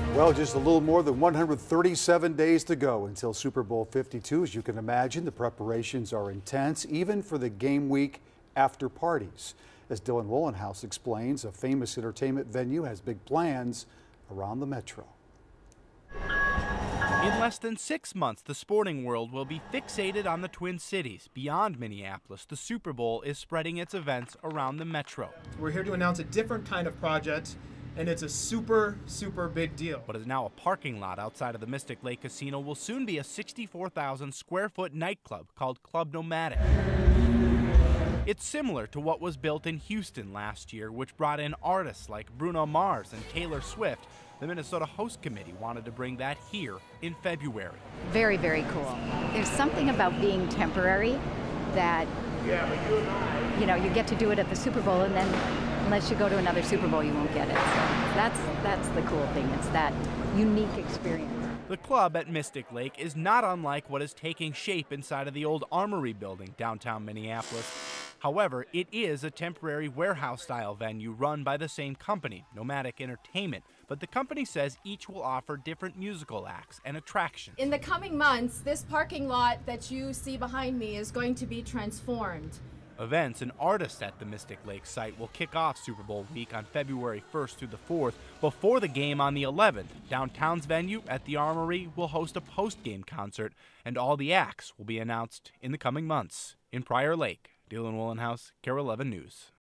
Well, just a little more than 137 days to go until Super Bowl 52. As you can imagine, the preparations are intense, even for the game week after parties. As Dylan Wollenhouse explains, a famous entertainment venue has big plans around the metro. In less than 6 months, the sporting world will be fixated on the Twin Cities. Beyond Minneapolis, the Super Bowl is spreading its events around the metro. We're here to announce a different kind of project, and it's a super big deal. What is now a parking lot outside of the Mystic Lake Casino will soon be a 64,000 square foot nightclub called Club Nomadic. It's similar to what was built in Houston last year, which brought in artists like Bruno Mars and Taylor Swift. The Minnesota Host Committee wanted to bring that here in February. Very, very cool. There's something about being temporary that, you get to do it at the Super Bowl, and then unless you go to another Super Bowl, you won't get it. So that's the cool thing. It's that unique experience. The club at Mystic Lake is not unlike what is taking shape inside of the old Armory building downtown Minneapolis. However, it is a temporary warehouse-style venue run by the same company, Nomadic Entertainment, but the company says each will offer different musical acts and attractions. In the coming months, this parking lot that you see behind me is going to be transformed. Events and artists at the Mystic Lake site will kick off Super Bowl week on February 1st through the 4th before the game on the 11th. Downtown's venue at the Armory will host a post-game concert, and all the acts will be announced in the coming months. In Prior Lake, Dylan Wollenhouse, KARE 11 News.